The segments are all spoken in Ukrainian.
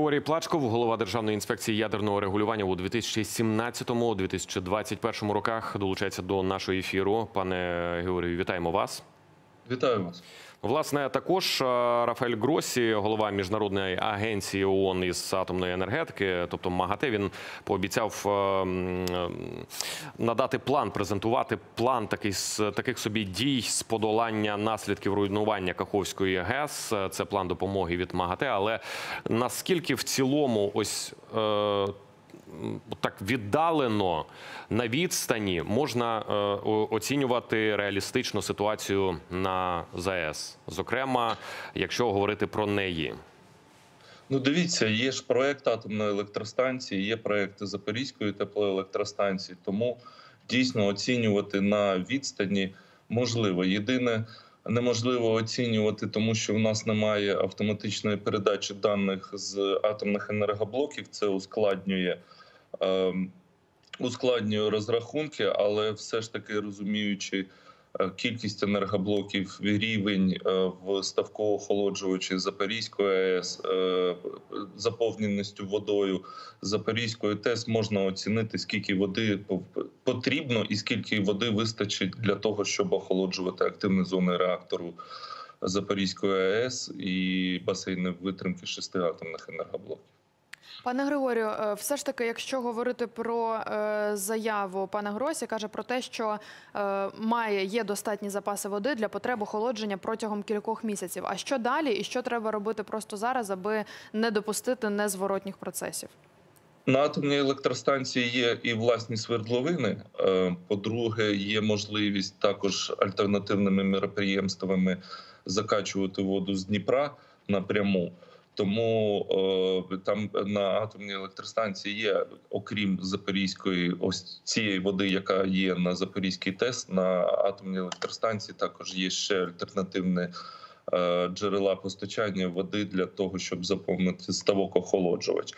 Григорій Плачков, голова Державної інспекції ядерного регулювання у 2017-2021 роках, долучається до нашого ефіру. Пане Григорію, вітаємо вас. Вітаю вас. Власне, також Рафаель Гроссі, голова Міжнародної агенції ООН із атомної енергетики, тобто МАГАТЕ, він пообіцяв надати план, презентувати план таких собі дій з подолання наслідків руйнування Каховської ГЕС. Це план допомоги від МАГАТЕ. Але наскільки в цілому ось так віддалено, на відстані можна оцінювати реалістичну ситуацію на ЗАЕС? Зокрема, якщо говорити про неї. Ну, дивіться, є ж проект атомної електростанції, є проект Запорізької теплоелектростанції, тому дійсно оцінювати на відстані можливо. Єдине, неможливо оцінювати, тому що в нас немає автоматичної передачі даних з атомних енергоблоків, це ускладнює розрахунки, але все ж таки розуміючи кількість енергоблоків, рівень в ставково-охолоджувачі Запорізької АЕС, заповненістю водою Запорізької ТЕС, можна оцінити, скільки води потрібно і скільки води вистачить для того, щоб охолоджувати активні зони реактору Запорізької АЕС і басейни витримки 6 атомних енергоблоків. Пане Григорію, все ж таки, якщо говорити про заяву пана Гроссі, каже про те, що є достатні запаси води для потреб охолодження протягом кількох місяців. А що далі і що треба робити просто зараз, аби не допустити незворотніх процесів? На атомній електростанції є і власні свердловини. По-друге, є можливість також альтернативними міроприємствами закачувати воду з Дніпра напряму. Тому там на атомній електростанції є, окрім Запорізької, ось цієї води, яка є на Запорізькій ТЕС, на атомній електростанції також є ще альтернативні джерела постачання води для того, щоб заповнити ставок-охолоджувач.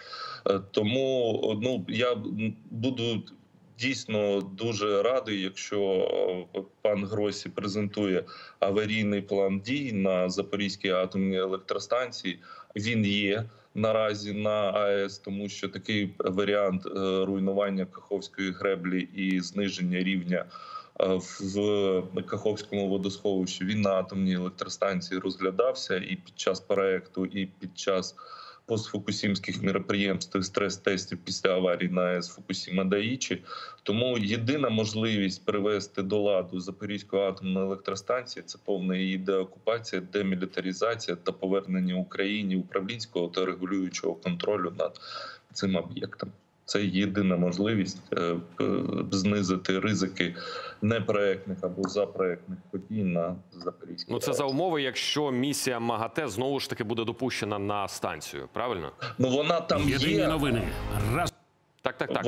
Тому я буду дійсно дуже радий, якщо пан Гроссі презентує аварійний план дій на Запорізькій атомній електростанції. Він є наразі на АЕС, тому що такий варіант руйнування Каховської греблі і зниження рівня в Каховському водосховищі, він на атомній електростанції розглядався і під час проекту, і під час постфукусімських міроприємств, стрес-тестів після аварії на АЕС Фукусіма-Даїчі. Тому єдина можливість привести до ладу Запорізьку атомну електростанцію – це повна її деокупація, демілітаризація та повернення Україні управлінського та регулюючого контролю над цим об'єктом. Це єдина можливість знизити ризики непроектних або запроектних подій на Запорізькій. Ну, це за умови, якщо місія МАГАТЕ знову ж таки буде допущена на станцію, правильно? Ну, вона там є. Новини. Так,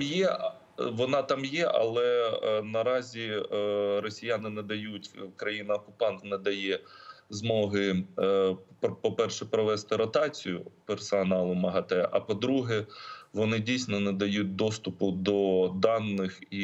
Вона там є, але наразі росіяни не дають, країна-окупант не дає змоги, по-перше, провести ротацію персоналу МАГАТЕ, а по-друге, вони дійсно не дають доступу до даних і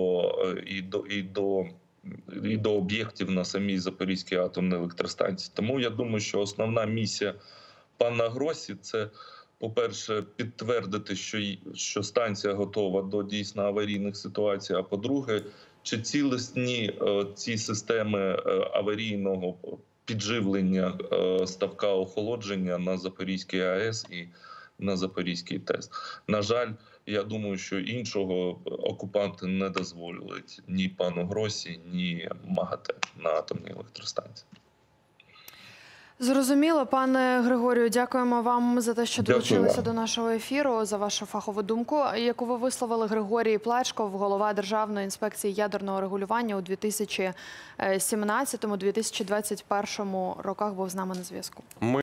до об'єктів на самій Запорізькій атомній електростанції. Тому я думаю, що основна місія пана Гроссі – це, по-перше, підтвердити, що станція готова до дійсно аварійних ситуацій, а по-друге, чи цілісні ці системи аварійного підживлення ставка охолодження на Запорізькій АЕС і на Запорізькій ТЕС. На жаль, я думаю, що іншого окупанти не дозволять ні пану Гроссі, ні МАГАТЕ на атомній електростанції. Зрозуміло, пане Григорію, дякуємо вам за те, що долучилися до нашого ефіру, за вашу фахову думку, яку ви висловили. Григорій Плачков, голова Державної інспекції ядерного регулювання у 2017-2021 роках, був з нами на зв'язку.